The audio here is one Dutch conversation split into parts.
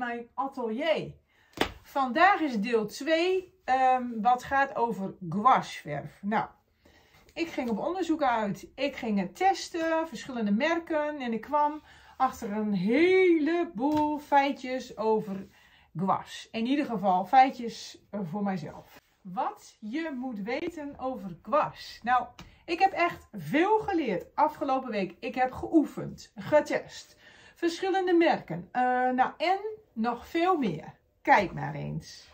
mijn atelier. Vandaag is deel 2, wat gaat over gouacheverf. Nou, ik ging op onderzoek uit. Ik ging het testen, verschillende merken. En ik kwam achter een heleboel feitjes over gouache. In ieder geval feitjes voor mijzelf. Wat je moet weten over gouache. Nou, ik heb echt veel geleerd afgelopen week. Ik heb geoefend, getest. Verschillende merken. Nou, en nog veel meer. Kijk maar eens.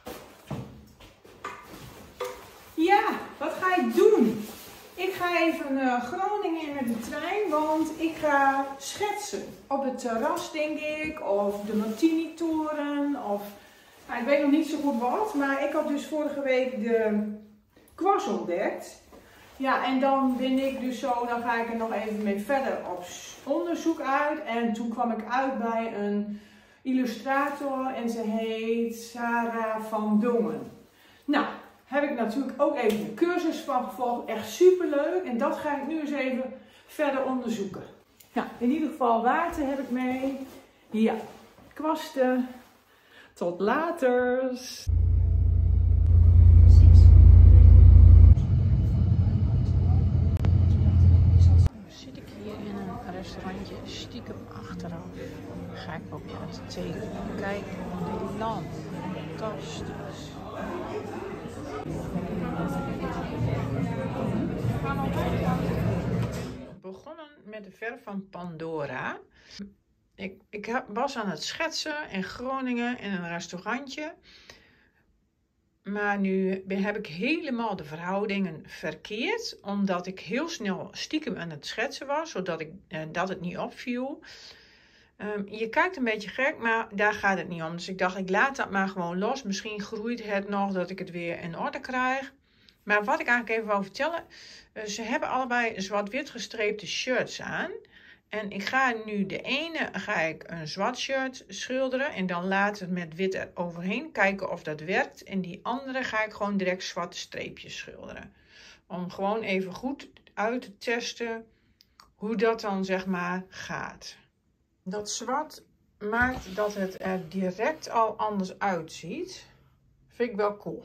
Ja, wat ga ik doen? Ik ga even Groningen in met de trein, want ik ga schetsen. Op het terras, denk ik, of de Martini-toren, of... Nou, ik weet nog niet zo goed wat, maar ik had dus vorige week de kwast ontdekt. Ja, en dan ben ik dus zo, dan ga ik er nog even mee verder op onderzoek uit. En toen kwam ik uit bij een illustrator en ze heet Sarah van Dongen. Nou, heb ik natuurlijk ook even een cursus van gevolgd. Echt super leuk. En dat ga ik nu eens even verder onderzoeken. Nou, in ieder geval water heb ik mee. Ja, kwasten. Tot later. Zit ik hier in een restaurantje stiekem achteraf. Ga ik proberen te tekenen. Kijk, dit land. Fantastisch. Begonnen met de verf van Pandora. Ik was aan het schetsen in Groningen in een restaurantje. Maar nu heb ik helemaal de verhoudingen verkeerd. Omdat ik heel snel stiekem aan het schetsen was. Zodat dat het niet opviel. Je kijkt een beetje gek, maar daar gaat het niet om. Dus ik dacht, ik laat dat maar gewoon los. Misschien groeit het nog dat ik het weer in orde krijg. Maar wat ik eigenlijk even wou vertellen. Ze hebben allebei zwart-wit gestreepte shirts aan. En ik ga nu de ene een zwart shirt schilderen. En dan later met wit eroverheen kijken of dat werkt. En die andere ga ik gewoon direct zwarte streepjes schilderen. Om gewoon even goed uit te testen hoe dat dan zeg maar gaat. Dat zwart maakt dat het er direct al anders uitziet. Vind ik wel cool.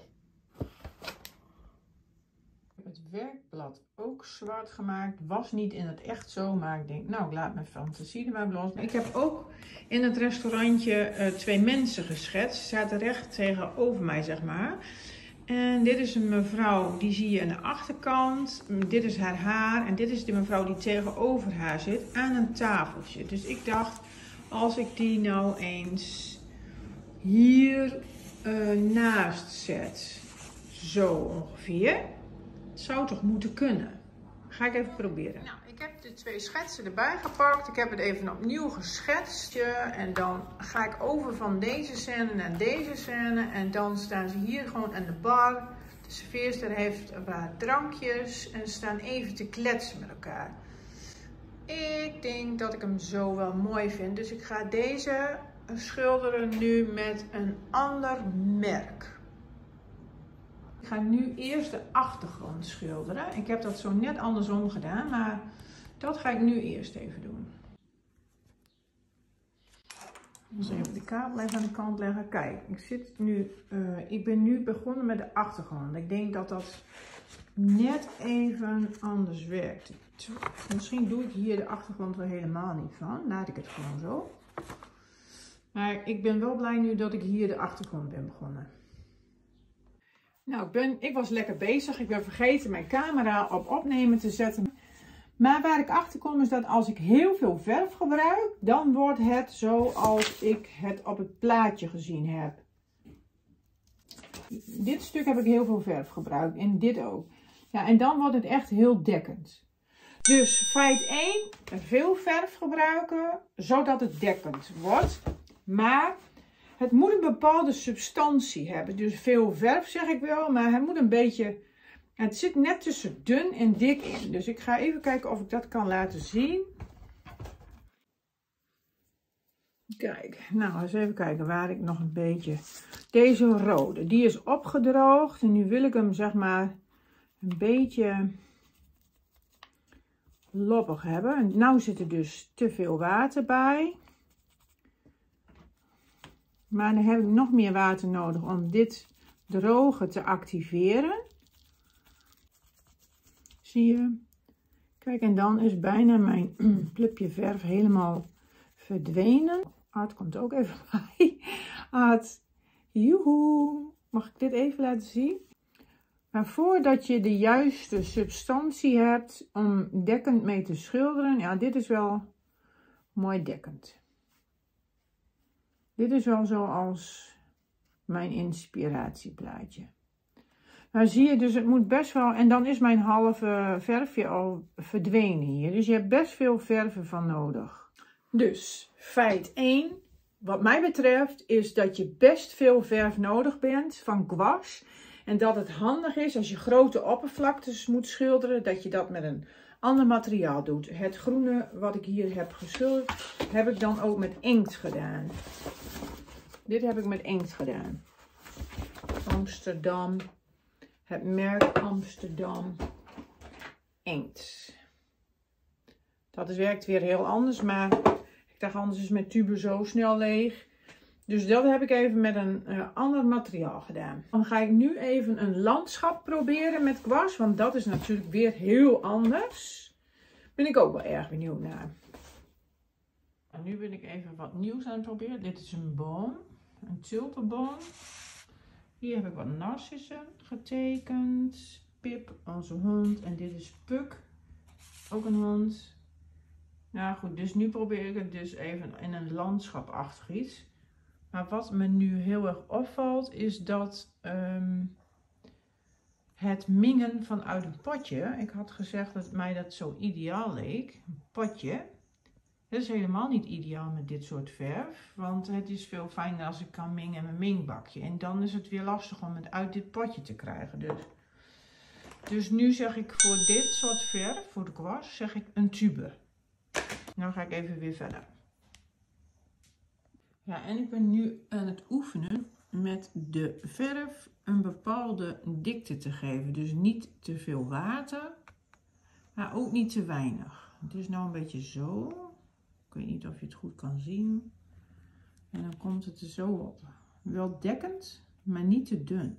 Ik heb het werkblad ook zwart gemaakt. Was niet in het echt zo, maar ik denk, nou, ik laat mijn fantasie er maar los. Ik heb ook in het restaurantje 2 mensen geschetst. Ze zaten recht tegenover mij, zeg maar. En dit is een mevrouw, die zie je aan de achterkant. Dit is haar haar. En dit is de mevrouw die tegenover haar zit aan een tafeltje. Dus ik dacht, als ik die nou eens hier naast zet. Zo ongeveer. Het zou toch moeten kunnen. Ga ik even proberen. Nou, ik heb de 2 schetsen erbij gepakt. Ik heb het even opnieuw geschetst. En dan ga ik over van deze scène naar deze scène. En dan staan ze hier gewoon aan de bar. De serveerster heeft wat drankjes. En ze staan even te kletsen met elkaar. Ik denk dat ik hem zo wel mooi vind. Dus ik ga deze schilderen nu met een ander merk. Ik ga nu eerst de achtergrond schilderen. Ik heb dat zo net andersom gedaan, maar dat ga ik nu eerst even doen. Dus even de kabel even aan de kant leggen. Kijk, ik ben nu begonnen met de achtergrond. Ik denk dat dat net even anders werkt. Misschien doe ik hier de achtergrond wel helemaal niet van. Laat ik het gewoon zo. Maar ik ben wel blij nu dat ik hier de achtergrond ben begonnen. Nou, ik was lekker bezig. Ik ben vergeten mijn camera op opnemen te zetten. Maar waar ik achter kom is dat als ik heel veel verf gebruik, dan wordt het zoals ik het op het plaatje gezien heb. Dit stuk heb ik heel veel verf gebruikt en dit ook. Ja, en dan wordt het echt heel dekkend. Dus feit 1, veel verf gebruiken, zodat het dekkend wordt. Maar het moet een bepaalde substantie hebben. Dus veel verf zeg ik wel, maar het moet een beetje... Het zit net tussen dun en dik in. Dus ik ga even kijken of ik dat kan laten zien. Kijk, nou eens even kijken waar ik nog een beetje... Deze rode, die is opgedroogd. En nu wil ik hem zeg maar een beetje loppig hebben. En nou zit er dus te veel water bij. Maar dan heb ik nog meer water nodig om dit droge te activeren. Zie je? Kijk, en dan is bijna mijn plupje verf helemaal verdwenen. Art komt ook even bij. Art, joehoe. Mag ik dit even laten zien? Maar voordat je de juiste substantie hebt om dekkend mee te schilderen. Ja, dit is wel mooi dekkend. Dit is wel zoals mijn inspiratieplaatje. Maar zie je, dus het moet best wel... En dan is mijn halve verfje al verdwenen hier. Dus je hebt best veel verven van nodig. Dus feit 1, wat mij betreft, is dat je best veel verf nodig bent van gouache. En dat het handig is als je grote oppervlaktes moet schilderen, dat je dat met een ander materiaal doet. Het groene wat ik hier heb geschilderd, heb ik dan ook met inkt gedaan. Dit heb ik met inkt gedaan. Amsterdam. Het merk Amsterdam inkt. Dat werkt weer heel anders, maar ik dacht anders is mijn tube zo snel leeg. Dus dat heb ik even met een ander materiaal gedaan. Dan ga ik nu even een landschap proberen met gouache, want dat is natuurlijk weer heel anders. Ben ik ook wel erg benieuwd naar. En nu ben ik even wat nieuws aan het proberen. Dit is een boom, een tulpenboom. Hier heb ik wat narcissen getekend. Pip, onze hond. En dit is Puk, ook een hond. Nou goed, dus nu probeer ik het dus even in een landschapachtig iets. Maar wat me nu heel erg opvalt is dat het mingen vanuit een potje. Ik had gezegd dat mij dat zo ideaal leek. Een potje. Dat is helemaal niet ideaal met dit soort verf. Want het is veel fijner als ik kan mengen in mijn mengbakje. En dan is het weer lastig om het uit dit potje te krijgen. Dus nu zeg ik voor dit soort verf, voor de gouache, zeg ik een tube. Nou ga ik even weer verder. Ja, en ik ben nu aan het oefenen met de verf een bepaalde dikte te geven. Dus niet te veel water, maar ook niet te weinig. Het is nou een beetje zo. Ik weet niet of je het goed kan zien. En dan komt het er zo op. Wel dekkend, maar niet te dun.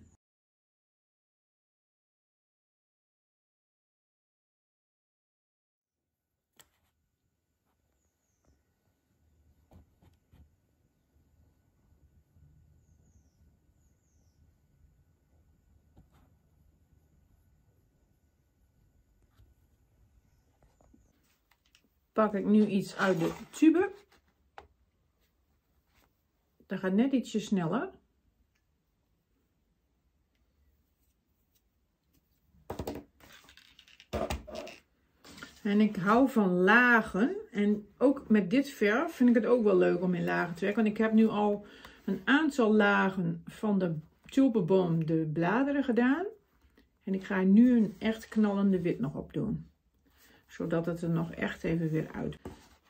Pak ik nu iets uit de tube. Dat gaat net ietsje sneller. En ik hou van lagen. En ook met dit verf vind ik het ook wel leuk om in lagen te werken. Want ik heb nu al een aantal lagen van de tulpenboom de bladeren gedaan. En ik ga nu een echt knallende wit nog op doen. Zodat het er nog echt even weer uit.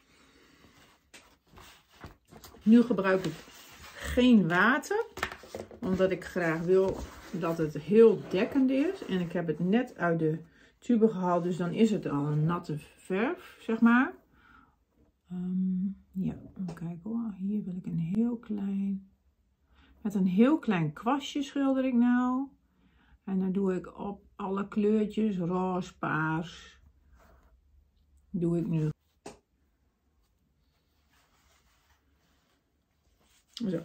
Nu gebruik ik geen water. Omdat ik graag wil dat het heel dekkend is. En ik heb het net uit de tube gehaald. Dus dan is het al een natte verf, zeg maar. Ja, even kijken hoor. Hier wil ik een heel klein... Met een heel klein kwastje schilder ik nou. En dan doe ik op alle kleurtjes, roze, paars... Doe ik nu. Zo.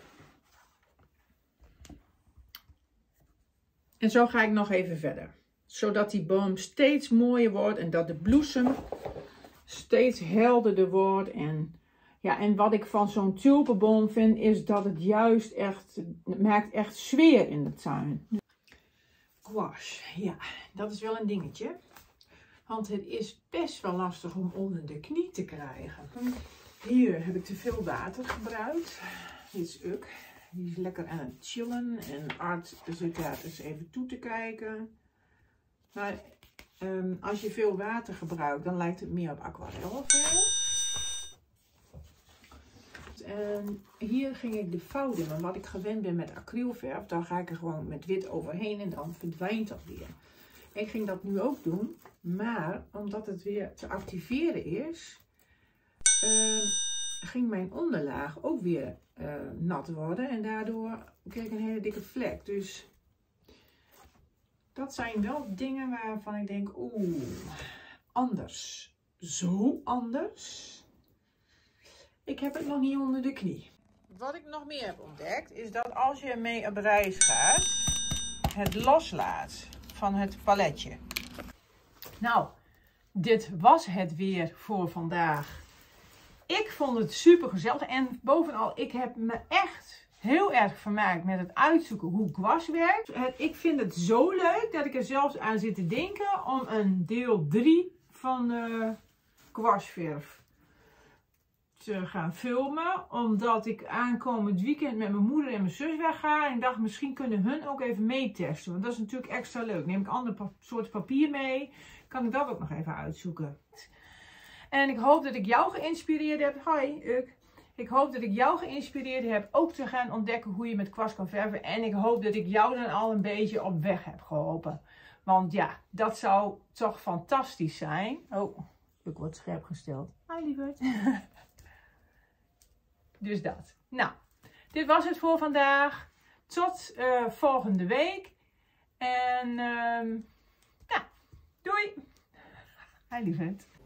En zo ga ik nog even verder. Zodat die boom steeds mooier wordt en dat de bloesem steeds helderder wordt. En, ja, en wat ik van zo'n tulpenboom vind is dat het juist echt, het maakt echt sfeer in de tuin. Gouache, ja, dat is wel een dingetje. Want het is best wel lastig om onder de knie te krijgen. Hier heb ik te veel water gebruikt. Dit is Uk. Die is lekker aan het chillen. En Art zit daar eens even toe te kijken. Maar als je veel water gebruikt, dan lijkt het meer op aquarelverf. En hier ging ik de fout in. Want wat ik gewend ben met acrylverf, dan ga ik er gewoon met wit overheen en dan verdwijnt dat weer. Ik ging dat nu ook doen. Maar omdat het weer te activeren is, ging mijn onderlaag ook weer nat worden. En daardoor kreeg ik een hele dikke vlek. Dus dat zijn wel dingen waarvan ik denk, oeh, anders. Zo anders. Ik heb het nog niet onder de knie. Wat ik nog meer heb ontdekt, is dat als je mee op reis gaat, het loslaat van het paletje. Nou, dit was het weer voor vandaag. Ik vond het super gezellig en bovenal, ik heb me echt heel erg vermaakt met het uitzoeken hoe gouache werkt. Ik vind het zo leuk dat ik er zelfs aan zit te denken om een deel 3 van de gouacheverf te gaan filmen. Omdat ik aankomend weekend met mijn moeder en mijn zus wegga. En ik dacht, misschien kunnen hun ook even meetesten. Want dat is natuurlijk extra leuk. Neem ik ander soort papier mee, kan ik dat ook nog even uitzoeken. En ik hoop dat ik jou geïnspireerd heb. Hoi, Uk. Ik hoop dat ik jou geïnspireerd heb ook te gaan ontdekken hoe je met kwast kan verven. En ik hoop dat ik jou dan al een beetje op weg heb geholpen. Want ja, dat zou toch fantastisch zijn. Oh, ik word scherp gesteld. Hi, lieverd. Dus dat. Nou, dit was het voor vandaag. Tot volgende week. En ja, doei. Hi, lieverd.